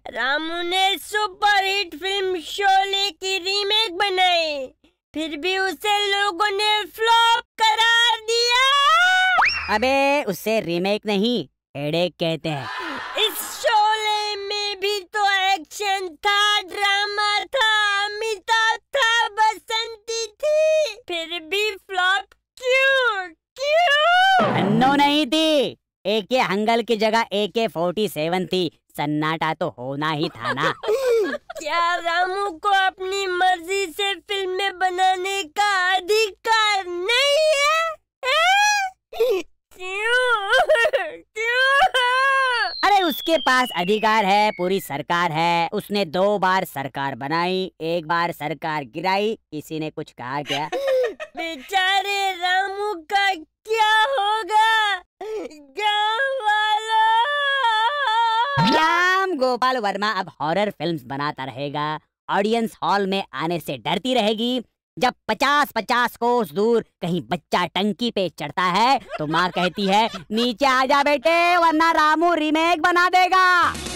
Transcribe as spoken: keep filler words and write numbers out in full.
रामू ने superhit film Sholay की remake बनाई, फिर भी उसे लोगों ने फ्लॉप करार दिया। अबे उसे रीमेक नहीं, हेडेक कहते हैं। इस शोले में भी तो एक्शन था, ड्रामा था, अमिताभ था, बसंती थी, फिर भी फ्लॉप क्यों क्यों? अन्नो नहीं थी, ए के हंगल की जगह ए के फोर्टी सेवन थी। सन्नाटा तो होना ही था ना। क्या रामू को अपनी मर्जी से फिल्में बनाने का अधिकार नहीं है? क्यों? क्यों? अरे उसके पास अधिकार है, पूरी सरकार है। उसने दो बार सरकार बनाई, एक बार सरकार गिराई। किसी ने कुछ कहा क्या? बेचारे रामू का क्या होगा? गाँव वालों! राम गोपाल वर्मा अब हॉरर फिल्म्स बनाता रहेगा। ऑडियंस हॉल में आने से डरती रहेगी। जब पचास पचास कोस दूर कहीं बच्चा टंकी पे चढ़ता है तो माँ कहती है नीचे आ जा बेटे, वरना रामू रीमेक बना देगा।